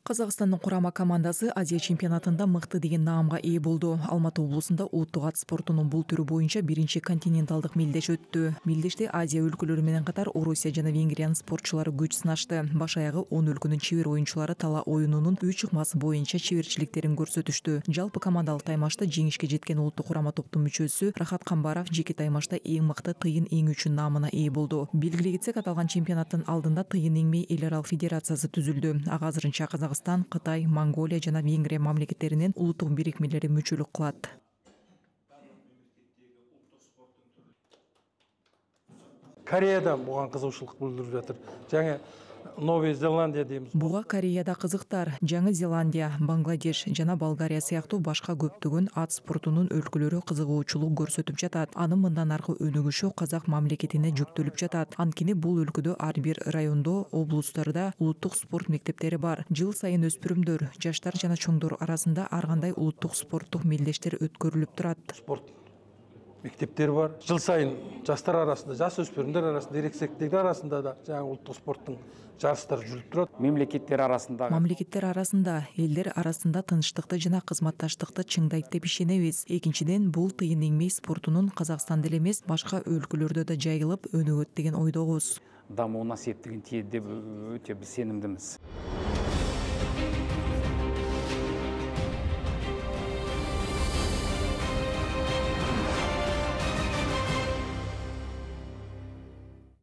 Қазақстанның құрама командасы Азия чемпионатында мықты деген наамга ээ болду. Алматы облусунда улуттук ат спортунун бул түрү боюнча биринчи континенталдык мелдеш өттү. Мелдеште Азия өлкөлөрү менен катар Орусия жана Венгриянын спортчулары күч сынашты. Баш аягы 10 өлкөнүн чебер оюнчулары тала оюнунун 3 ыкмасы боюнча чеберчиликтерин көрсөтүштү. Жалпы командалык таймашта жеңишке жеткен улуттук курама топтун мүчөсү Рахат Камбаров жеке таймашта эң мыкты тыйын эңүүчү наамына ээ болду. Белгилей кетсек, аталган чемпионаттын алдында тыйын эңмей эл аралык федерациясы түзүлдү. Ага азырынча Казакстан, Кытай, Монголия жана Венгрия мамлекеттеринен улуттук бирикмелери мүчөлүк кылат. Кореяда буга кызыгычылык билдирип жатыр. Жаңы Новая Зеландия деймиз. Буга Кореяда кызыктар. Жаңы Зеландия, Бангладеш жана Болгария сыяктуу башка көптөгөн ат спортунун өлкөлөрү кызыгуучулук көрсөтүп жатат. Анын мындан аркы өнүгүшү казак мамлекетине жүктөлүп жатат. Анткени бул өлкөдө ар бир райондо, облустарда улуттук спорт мектептери бар. Жыл сайын өспүрүмдөр, жаштар жана чоңдор арасында ар кандай улуттук спорттук мелдештер өткөрүлүп турат. Спорт мектептери бар. Жыл сайын жаштар арасында, жас өспүрүмдөр арасында, эркектер арасында да жаңы улуттук спорттун жарыстары жүрүп турат. Мемлекеттер арасында, элдер арасында тынчтыкты жана кызматташтыкты чыңдайт деп ишенебиз. Экинчиден, бул тыйын эңмей спортунун Казакстанда эле эмес, башка өлкөлөрдө да жайылып өнүгөт деген ойдобуз. Дамууна септигин тийет деп өтө сенимдимиз.